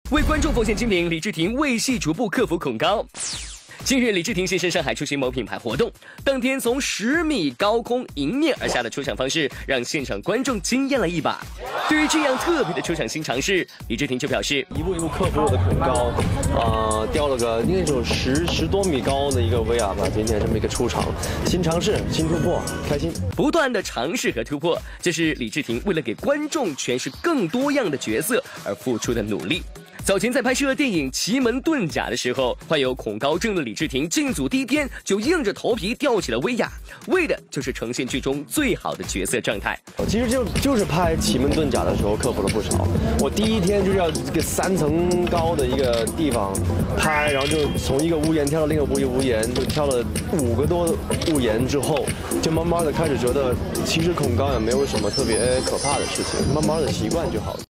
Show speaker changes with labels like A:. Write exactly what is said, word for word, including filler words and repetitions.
A: 为观众奉献精品，李治廷为戏逐步克服恐高。近日，李治廷现身上海出席某品牌活动，当天从十米高空迎面而下的出场方式，让现场观众惊艳了一把。对于这样特别的出场新尝试，李治廷就表示，
B: 一步一步克服我的恐高，啊、呃，掉了个应该有十十多米高的一个 V R 吧，今天这么一个出场，新尝试，新突破，开心。
A: 不断的尝试和突破，这是李治廷为了给观众诠释更多样的角色而付出的努力。早前在拍摄电影《奇门遁甲》的时候，患有恐高症的李治廷进组第一天就硬着头皮吊起了威亚，为的就是呈现剧中最好的角色状态。
B: 其实就就是拍《奇门遁甲》的时候克服了不少。我第一天就是要一个三层高的一个地方拍，然后就从一个屋檐跳到另一个屋檐，就跳了五个多屋檐之后，就慢慢的开始觉得，其实恐高也没有什么特别可怕的事情，慢慢的习惯就好了。